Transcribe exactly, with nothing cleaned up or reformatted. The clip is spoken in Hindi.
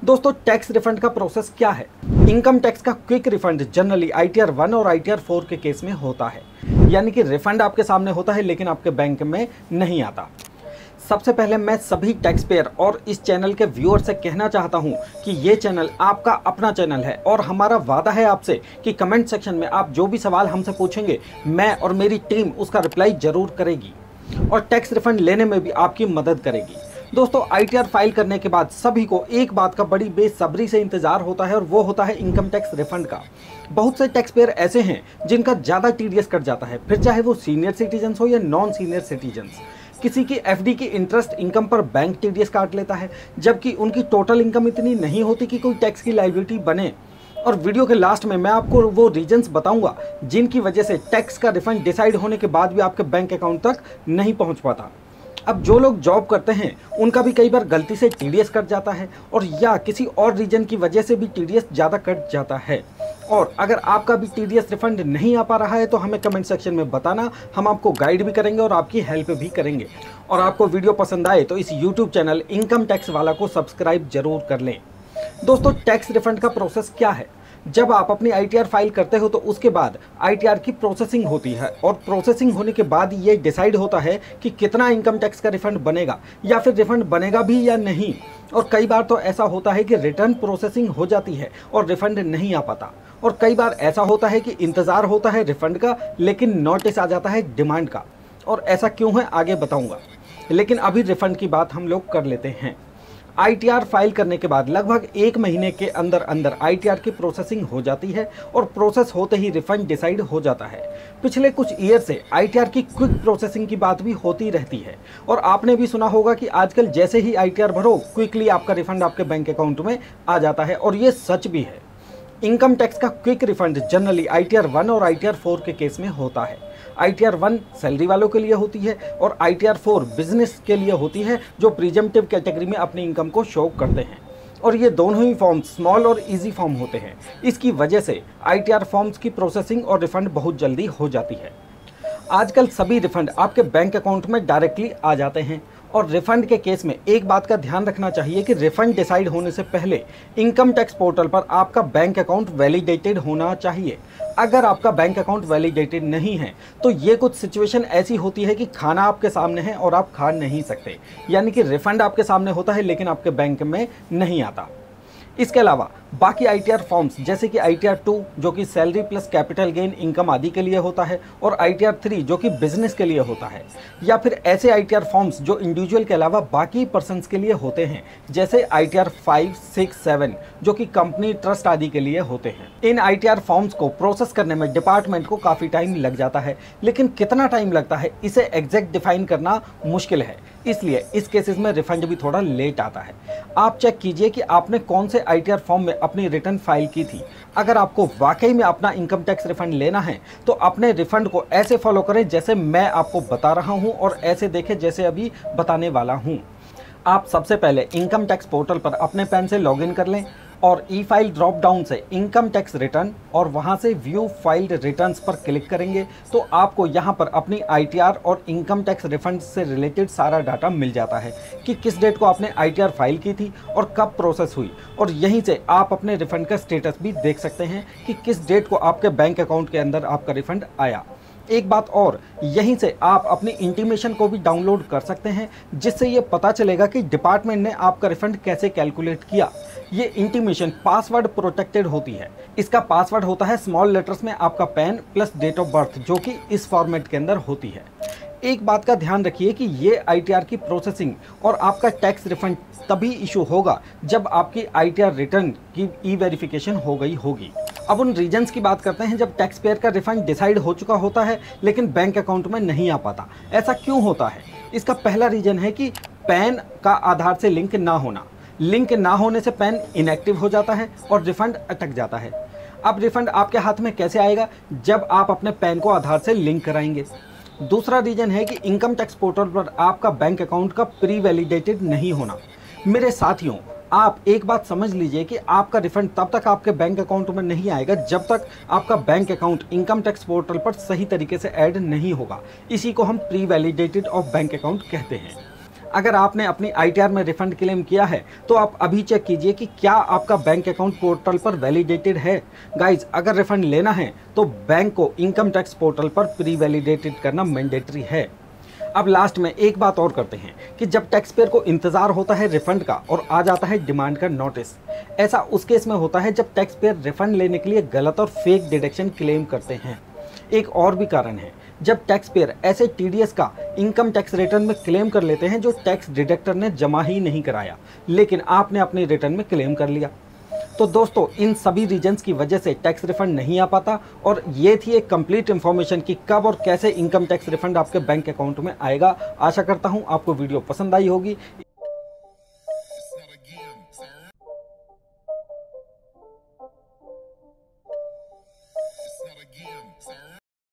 दोस्तों टैक्स रिफंड का प्रोसेस क्या है? इनकम टैक्स का quick refund generally I T R one और आई टी आर फोर के केस में होता है, यानी कि रिफंड आपके सामने होता है लेकिन आपके बैंक में नहीं आता। सबसे पहले मैं सभी टैक्स पेयर और इस चैनल के व्यूअर से कहना चाहता हूं कि ये चैनल आपका अपना चैनल है और हमारा वादा है आपसे कि कमेंट सेक्शन में आप जो भी सवाल हमसे पूछेंगे मैं और मेरी टीम उसका रिप्लाई जरूर करेगी और टैक्स रिफंड लेने में भी आपकी मदद करेगी। दोस्तों आई टी आर फाइल करने के बाद सभी को एक बात का बड़ी बेसब्री से इंतजार होता है और वो होता है इनकम टैक्स रिफंड का। बहुत से टैक्स पेयर ऐसे हैं जिनका ज़्यादा टी डी एस कट जाता है, फिर चाहे वो सीनियर सिटीजन हो या नॉन सीनियर सिटीजन। किसी की एफ डी की इंटरेस्ट इनकम पर बैंक टी डी एस काट लेता है, जबकि उनकी टोटल इनकम इतनी नहीं होती कि कोई टैक्स की लायबिलिटी बने। और वीडियो के लास्ट में मैं आपको वो रीजंस बताऊंगा जिनकी वजह से टैक्स का रिफंड डिसाइड होने के बाद भी आपके बैंक अकाउंट तक नहीं पहुंच पाता। अब जो लोग जॉब करते हैं उनका भी कई बार गलती से टी डी एस कट जाता है और या किसी और रीजन की वजह से भी टी डी एस ज़्यादा कट जाता है। और अगर आपका भी टी डी एस रिफंड नहीं आ पा रहा है तो हमें कमेंट सेक्शन में बताना, हम आपको गाइड भी करेंगे और आपकी हेल्प भी करेंगे। और आपको वीडियो पसंद आए तो इस यूट्यूब चैनल इनकम टैक्स वाला को सब्सक्राइब जरूर कर लें। दोस्तों टैक्स रिफंड का प्रोसेस क्या है? जब आप अपनी आई टी आर फाइल करते हो तो उसके बाद आई टी आर की प्रोसेसिंग होती है और प्रोसेसिंग होने के बाद ये डिसाइड होता है कि कितना इनकम टैक्स का रिफंड बनेगा या फिर रिफंड बनेगा भी या नहीं। और कई बार तो ऐसा होता है कि रिटर्न प्रोसेसिंग हो जाती है और रिफंड नहीं आ पाता, और कई बार ऐसा होता है कि इंतज़ार होता है रिफंड का लेकिन नोटिस आ जाता है डिमांड का। और ऐसा क्यों है आगे बताऊँगा, लेकिन अभी रिफंड की बात हम लोग कर लेते हैं। आई टी आर फाइल करने के बाद लगभग एक महीने के अंदर अंदर आई टी आर की प्रोसेसिंग हो जाती है और प्रोसेस होते ही रिफंड डिसाइड हो जाता है। पिछले कुछ ईयर से आई टी आर की क्विक प्रोसेसिंग की बात भी होती रहती है और आपने भी सुना होगा कि आजकल जैसे ही आई टी आर भरो क्विकली आपका रिफंड आपके बैंक अकाउंट में आ जाता है, और ये सच भी है। इनकम टैक्स का quick refund generally I T R one और आई टी आर फोर के केस में होता है। I T R one salary वालों के लिए होती है और I T R four business के लिए होती है जो प्रीजम्पटिव कैटेगरी में अपनी इनकम को शो करते हैं। और ये दोनों ही फॉर्म्स स्मॉल और इजी फॉर्म होते हैं। इसकी वजह से आई टी आर फॉर्म्स की प्रोसेसिंग और रिफंड बहुत जल्दी हो जाती है। आजकल सभी रिफंड आपके बैंक अकाउंट में डायरेक्टली आ जाते हैं। और रिफंड के केस में एक बात का ध्यान रखना चाहिए कि रिफंड डिसाइड होने से पहले इनकम टैक्स पोर्टल पर आपका बैंक अकाउंट वैलिडेटेड होना चाहिए। अगर आपका बैंक अकाउंट वैलिडेटेड नहीं है तो ये कुछ सिचुएशन ऐसी होती है कि खाना आपके सामने है और आप खा नहीं सकते, यानी कि रिफंड आपके सामने होता है लेकिन आपके बैंक में नहीं आता। इसके अलावा बाकी आई टी आर फॉर्म्स जैसे कि आई टी आर टू जो कि salary plus capital gain income आदि के लिए होता है और आई टी आर थ्री जो कि बिजनेस के लिए होता है, या फिर ऐसे आई टी आर फॉर्म्स जो इंडिविजुअल के अलावा बाकी पर्सन्स के लिए होते हैं जैसे I T R five, six, seven जो कि कंपनी ट्रस्ट आदि के लिए होते हैं। इन आई टी आर फॉर्म्स को प्रोसेस करने में डिपार्टमेंट को काफ़ी टाइम लग जाता है, लेकिन कितना टाइम लगता है इसे एग्जैक्ट डिफाइन करना मुश्किल है, इसलिए इस केसेस में रिफंड भी थोड़ा लेट आता है। आप चेक कीजिए कि आपने कौन से आई टी आर फॉर्म में अपनी रिटर्न फाइल की थी। अगर आपको वाकई में अपना इनकम टैक्स रिफंड लेना है तो अपने रिफंड को ऐसे फॉलो करें जैसे मैं आपको बता रहा हूं और ऐसे देखें जैसे अभी बताने वाला हूं। आप सबसे पहले इनकम टैक्स पोर्टल पर अपने पैन से लॉगिन कर लें और ई फाइल ड्रॉप डाउन से इनकम टैक्स रिटर्न और वहां से व्यू फाइल्ड रिटर्न्स पर क्लिक करेंगे तो आपको यहां पर अपनी आई टी आर और इनकम टैक्स रिफंड से रिलेटेड सारा डाटा मिल जाता है कि किस डेट को आपने आई टी आर फाइल की थी और कब प्रोसेस हुई, और यहीं से आप अपने रिफंड का स्टेटस भी देख सकते हैं कि किस डेट को आपके बैंक अकाउंट के अंदर आपका रिफंड आया। एक बात और, यहीं से आप अपनी इंटीमेशन को भी डाउनलोड कर सकते हैं जिससे ये पता चलेगा कि डिपार्टमेंट ने आपका रिफंड कैसे कैलकुलेट किया। ये इंटीमेशन पासवर्ड प्रोटेक्टेड होती है। इसका पासवर्ड होता है स्मॉल लेटर्स में आपका PAN plus date of birth जो कि इस फॉर्मेट के अंदर होती है। एक बात का ध्यान रखिए कि ये आई टी आर की प्रोसेसिंग और आपका टैक्स रिफंड तभी इशू होगा जब आपकी आई टी आर रिटर्न की ई वेरिफिकेशन हो गई होगी। अब उन रीजन्स की बात करते हैं जब टैक्स पेयर का रिफंड डिसाइड हो चुका होता है लेकिन बैंक अकाउंट में नहीं आ पाता। ऐसा क्यों होता है? इसका पहला रीजन है कि पैन का आधार से लिंक ना होना। लिंक ना होने से पैन इनएक्टिव हो जाता है और रिफंड अटक जाता है। अब रिफंड आपके हाथ में कैसे आएगा? जब आप अपने पैन को आधार से लिंक कराएंगे। दूसरा रीजन है कि इनकम टैक्स पोर्टल पर आपका बैंक अकाउंट का प्री वैलिडेटेड नहीं होना। मेरे साथियों, आप एक बात समझ लीजिए कि आपका रिफंड तब तक आपके बैंक अकाउंट में नहीं आएगा जब तक आपका bank account income tax portal पर सही तरीके से ऐड नहीं होगा। इसी को हम pre validated of bank account कहते हैं। अगर आपने अपनी आई टी आर में रिफंड क्लेम किया है तो आप अभी चेक कीजिए कि क्या आपका बैंक अकाउंट पोर्टल पर वैलिडेटेड है। गाइज, अगर रिफंड लेना है तो बैंक को इनकम टैक्स पोर्टल पर प्री वैलिडेटेड करना मैंडेटरी है। अब लास्ट में एक बात और करते हैं कि जब टैक्स पेयर को इंतजार होता है रिफंड का और आ जाता है डिमांड का नोटिस, ऐसा उस केस में होता है जब टैक्स पेयर रिफंड लेने के लिए गलत और फेक डिडक्शन क्लेम करते हैं। एक और भी कारण है, जब टैक्स पेयर ऐसे टी डी एस का इनकम टैक्स रिटर्न में क्लेम कर लेते हैं जो टैक्स डिडक्टर ने जमा ही नहीं कराया, लेकिन आपने अपने रिटर्न में क्लेम कर लिया। तो दोस्तों, इन सभी रीजंस की वजह से टैक्स रिफंड नहीं आ पाता। और ये थी एक कंप्लीट इन्फॉर्मेशन कि कब और कैसे इनकम टैक्स रिफंड आपके बैंक अकाउंट में आएगा। आशा करता हूँ आपको वीडियो पसंद आई होगी।